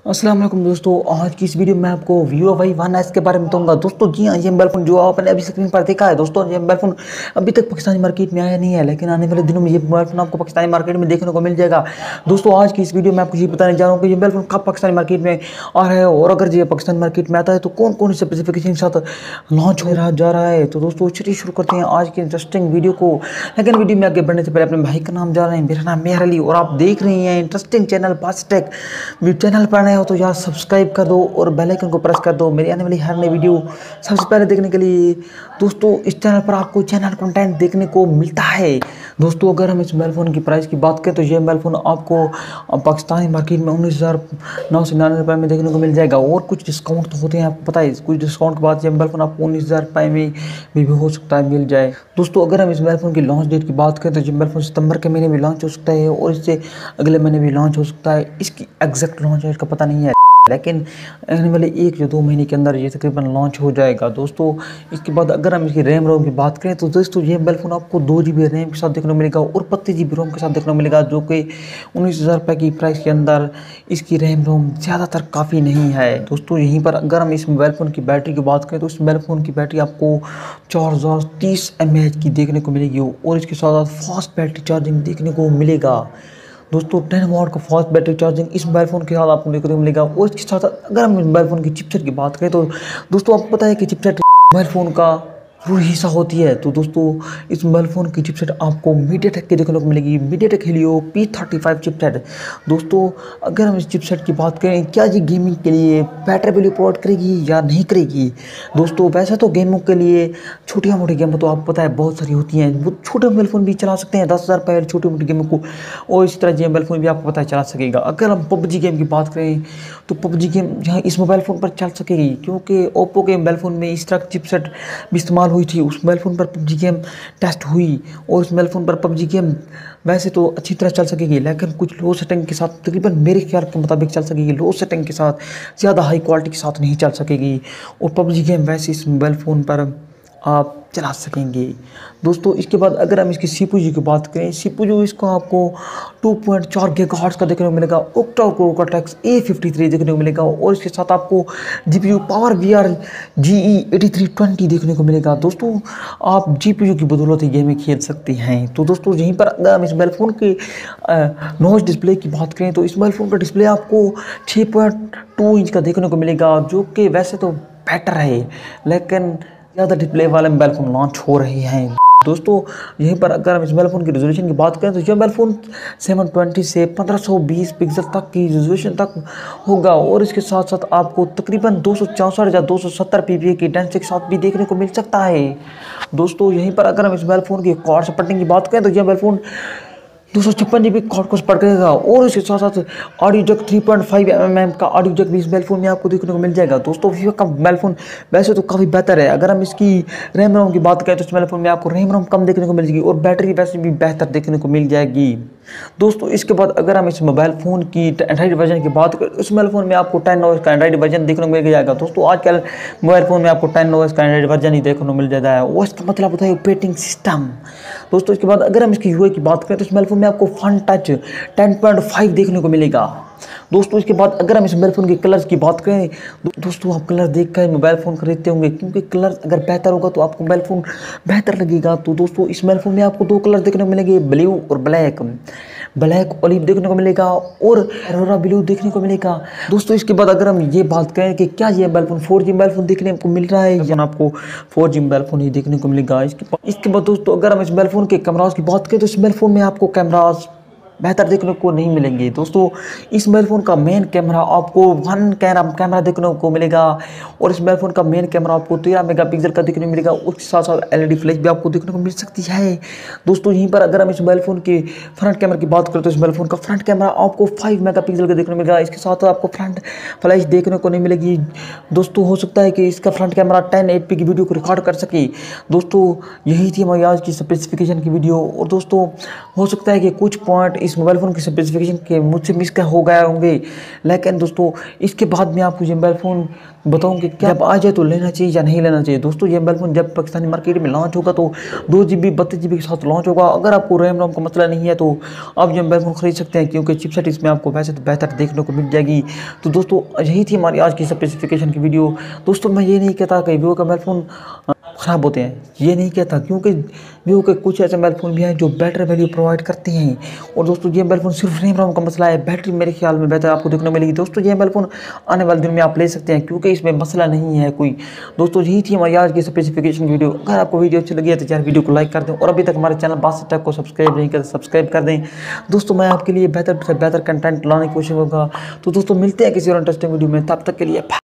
अस्सलाम वालेकुम दोस्तों। आज की इस वीडियो में आपको Vivo Y1S के बारे में बताऊंगा दोस्तों। जी हाँ, ये मोबाइल फ़ोन जो आपने अभी स्क्रीन पर देखा है दोस्तों, ये मोबाइल फ़ोन अभी तक पाकिस्तानी मार्केट में आया नहीं है, लेकिन आने वाले दिनों में ये मोबाइल फ़ोन आपको पाकिस्तानी मार्केट में देखने को मिल जाएगा। दोस्तों आज की इस वीडियो में आपको ये बताने जा रहा हूँ कि ये मोबाइल फ़ोन कब पाकिस्तानी मार्केट में आ रहा है, और अगर ये पाकिस्तानी मार्केट में आता है तो कौन कौन से स्पेसिफिकेशन के साथ लॉन्च हो रहा जा रहा है। तो दोस्तों चलिए शुरू करते हैं आज की इंटरेस्टिंग वीडियो को। लेकिन वीडियो में आगे बढ़ने से पहले अपने भाई का नाम जान रहे हैं। मेरा नाम मेहर अली और आप देख रहे हैं इंटरेस्टिंग चैनल फास्टेक। चैनल पर नए हो तो यार सब्सक्राइब कर दो और बेल आइकन को प्रेस कर दो मेरी आने वाली हर नई वीडियो सबसे पहले देखने के लिए। दोस्तों इस चैनल पर आपको चैनल कंटेंट देखने को मिलता है। दोस्तों अगर हम इस मोबाइल फ़ोन की प्राइस की बात करें तो ये मोबाइल फ़ोन आपको पाकिस्तानी मार्केट में 19,999 रुपये में देखने को मिल जाएगा, और कुछ डिस्काउंट तो होते हैं आपको पता है। कुछ डिस्काउंट के बाद ये मोबाइल फ़ोन आपको 19,000 रुपये में भी हो सकता है मिल जाए। दोस्तों अगर हम इस मोबाइल फ़ोन की लॉन्च डेट की बात करें तो ये मोबाइल फ़ोन सितंबर के महीने में लॉन्च हो सकता है, और इससे अगले महीने भी लॉन्च हो सकता है। इसकी एग्जैक्ट लॉन्च डेट का पता नहीं है, लेकिन आने वाले 1 या 2 महीने के अंदर ये तकरीबन लॉन्च हो जाएगा। दोस्तों इसके बाद अगर हम इसकी रैम रोम की बात करें तो दोस्तों ये मोबाइल फ़ोन आपको 2 GB रैम के साथ देखने को मिलेगा और 32 GB रोम के साथ देखने को मिलेगा, जो कि 19,000 रुपये की प्राइस के अंदर इसकी रैम रोम ज़्यादातर काफ़ी नहीं है। दोस्तों यहीं पर अगर हम इस मोबाइल फ़ोन की बैटरी की बात करें तो इस मोबाइल फ़ोन की बैटरी आपको 4030 mAh की देखने को मिलेगी, और इसके साथ साथ फास्ट बैटरी चार्जिंग देखने को मिलेगा। दोस्तों 10 वाट का फास्ट बैटरी चार्जिंग इस मोबाइल फ़ोन के साथ आपको देखने को मिलेगा। और इसके साथ अगर हम मोबाइल फ़ोन की चिपसेट की बात करें तो दोस्तों आपको पता है कि चिपसेट मोबाइल फ़ोन का पूरी हिस्सा होती है। तो दोस्तों इस मोबाइल फ़ोन की चिपसेट आपको मीडियाटेक की देखने को मिलेगी, मीडियाटेक हेलियो P35 चिपसेट। दोस्तों अगर हम इस चिपसेट की बात करें, क्या ये गेमिंग के लिए बेटर वैल्यू प्रोवाइड करेगी या नहीं करेगी। दोस्तों वैसे तो गेमों के लिए छोटी मोटी गेम तो आपको पता है बहुत सारी होती हैं, वो छोटे मोबाइल फ़ोन भी चला सकते हैं 10,000 रुपये छोटी मोटी गेमों को, और इस तरह ये मोबाइल फ़ोन भी आपको पता है चला सकेगा। अगर हम PUBG गेम की बात करें तो PUBG गेम यहाँ इस मोबाइल फ़ोन पर चल सकेगी, क्योंकि ओप्पो के मोबाइल फ़ोन में इस तरह की चिपसेट भी इस्तेमाल हुई थी। उस मोबाइल फ़ोन पर PUBG गेम टेस्ट हुई, और उस मोबाइल फ़ोन पर PUBG गेम वैसे तो अच्छी तरह चल सकेगी, लेकिन कुछ लो सेटिंग के साथ तकरीबन मेरे ख्याल के मुताबिक चल सकेगी। लो सेटिंग के साथ ज़्यादा हाई क्वालिटी के साथ नहीं चल सकेगी, और PUBG गेम वैसे इस मोबाइल फ़ोन पर आप चला सकेंगे। दोस्तों इसके बाद अगर हम इसकी CPU की बात करें, CPU इसको आपको 2.4 GHz का देखने को मिलेगा, ऑक्टा कोर कॉर्टेक्स A53 देखने को मिलेगा, और इसके साथ आपको GPU पावर VR GE8320 देखने को मिलेगा। दोस्तों आप GPU की बदौलत गेम में खेल सकते हैं। तो दोस्तों यहीं पर अगर हम इस मोबाइल फ़ोन के नॉच डिस्प्ले की बात करें तो इस मोबाइल फ़ोन का डिस्प्ले आपको 6.2 इंच का देखने को मिलेगा, जो कि वैसे तो बेटर है, लेकिन ज़्यादा डिस्प्ले वाले मोबाइल फ़ोन लॉन्च हो रहे हैं। दोस्तों यहीं पर अगर हम इस मोबाइल फ़ोन की रेजोल्यूशन की बात करें तो ये मोबाइल फ़ोन 720 से 1520 पिक्सल तक की रेजोल्यूशन तक होगा, और इसके साथ साथ आपको तकरीबन 264 या 270 ppi की डेंसिटी के साथ भी देखने को मिल सकता है। दोस्तों यहीं पर अगर हम इस मोबाइल फ़ोन की कॉर्ड सपोर्टिंग की बात करें तो ये मोबाइल फ़ोन 256 GB कॉर्ड को सपोर्ट करेगा, और इसके साथ साथ ऑडियो जैक 3.5 mm का ऑडियो जैक भी इस मोबाइल फ़ोन में आपको देखने को मिल जाएगा। दोस्तों Vivo का मोबाइल फ़ोन वैसे तो काफ़ी बेहतर है। अगर हम इसकी रैम रोम की बात करें तो इस मोबाइल फ़ोन में आपको रैम रोम कम देखने को मिल जाएगी, और बैटरी वैसे भी बेहतर देखने को मिल जाएगी। दोस्तों इसके बाद अगर हम इस मोबाइल फ़ोन की एंड्रॉइड वर्जन की बात करें, इस मोबाइल फ़ोन में आपको 10 OS का एंड्रॉइड वर्जन देखने को मिल जाएगा। दोस्तों आजकल मोबाइल फ़ोन में आपको 10 OS का एंड्रॉइड वर्जन ही देखने को मिल जाता है। OS का मतलब होता है ऑपरेटिंग सिस्टम। दोस्तों इसके बाद अगर हम इसकी UI की बात करें तो इस मोबाइल फ़ोन में आपको फन टच 10.5 देखने को मिलेगा। दोस्तों इसके बाद अगर हम इस मोबाइल फ़ोन के कलर्स की बात करें, दोस्तों आप कलर देख कर मोबाइल फ़ोन खरीदते होंगे, क्योंकि कलर अगर बेहतर होगा तो आपको मोबाइल फ़ोन बेहतर लगेगा। तो दोस्तों इस मोबाइल फ़ोन में आपको 2 कलर देखने को मिलेंगे, ब्लू और ब्लैक। ब्लैक ओलिव देखने को मिलेगा और एरोरा ब्लू देखने को मिलेगा। दोस्तों इसके बाद अगर हम ये बात करें कि क्या ये mobile phone 4G mobile phone देखने को मिल रहा है, या आपको 4G मोबाइल फ़ोन ही देखने को मिलेगा। इसके बाद दोस्तों अगर हम इस मोबाइल फ़ोन के कैमरास की बात करें तो इस मोबाइल फ़ोन में आपको कैमरास बेहतर देखने को नहीं मिलेंगे। दोस्तों इस मोबाइल फ़ोन का मेन कैमरा आपको 1 कैमरा देखने को मिलेगा, और इस मोबाइल फ़ोन का मेन कैमरा आपको 13 मेगापिक्सल का देखने को मिलेगा। उसके साथ साथ LED फ्लैश भी आपको देखने को मिल सकती है। दोस्तों यहीं पर अगर हम इस मोबाइल फ़ोन के फ्रंट कैमरा की बात करें तो इस मोबाइल फ़ोन का फ्रंट कैमरा आपको 5 मेगापिक्सल का देखने को मिलेगा। इसके साथ आपको फ्रंट फ्लैश देखने को नहीं मिलेगी। दोस्तों हो सकता है कि इसका फ्रंट कैमरा 1080p की वीडियो को रिकॉर्ड कर सके। दोस्तों यही थी हमारी आज की स्पेसिफिकेशन की वीडियो, और दोस्तों हो सकता है कि कुछ पॉइंट इस इस मोबाइल फ़ोन के स्पेसिफिकेशन के मुझसे मिस हो गए होंगे, लेकिन दोस्तों इसके बाद मैं आपको ये मोबाइल फ़ोन बताऊँ कि क्या जब आ जाए तो लेना चाहिए या नहीं लेना चाहिए। दोस्तों ये मोबाइल फ़ोन जब पाकिस्तानी मार्केट में लॉन्च होगा तो 2 GB 32 GB के साथ लॉन्च होगा। अगर आपको रैम रोम का मसला नहीं है तो आप ये मोबाइल फ़ोन खरीद सकते हैं, क्योंकि चिपसेट इसमें आपको वैसे तो बेहतर देखने को मिल जाएगी। तो दोस्तों यही थी हमारी आज की स्पेसिफिकेशन की वीडियो। दोस्तों मैं ये नहीं कहता कि वीवो का मोबाइल फ़ोन ख़राब होते हैं, ये नहीं कहता, क्योंकि वीवो के कुछ ऐसे मोबाइल फ़ोन भी हैं जो बेटर वैल्यू प्रोवाइड करते हैं। और दोस्तों ये मोबाइल फ़ोन सिर्फ रैम रोम का मसला है, बैटरी मेरे ख्याल में बेहतर आपको देखने को मिलेगी। दोस्तों ये मोबाइल फ़ोन आने वाले दिनों में आप ले सकते हैं, क्योंकि इसमें मसला नहीं है कोई। दोस्तों यही थी हमारी आज की स्पेसिफिकेशन वीडियो। अगर आपको वीडियो अच्छी लगी है तो यार वीडियो को लाइक कर दें, और अभी तक हमारे चैनल बादशाह टेक को सब्सक्राइब नहीं करते सब्सक्राइब कर दें। दोस्तों मैं आपके लिए बेहतर से बेहतर कंटेंट लाने की कोशिश करूँगा। तो दोस्तों मिलते हैं किसी और इंटरेस्टिंग वीडियो में, तब तक के लिए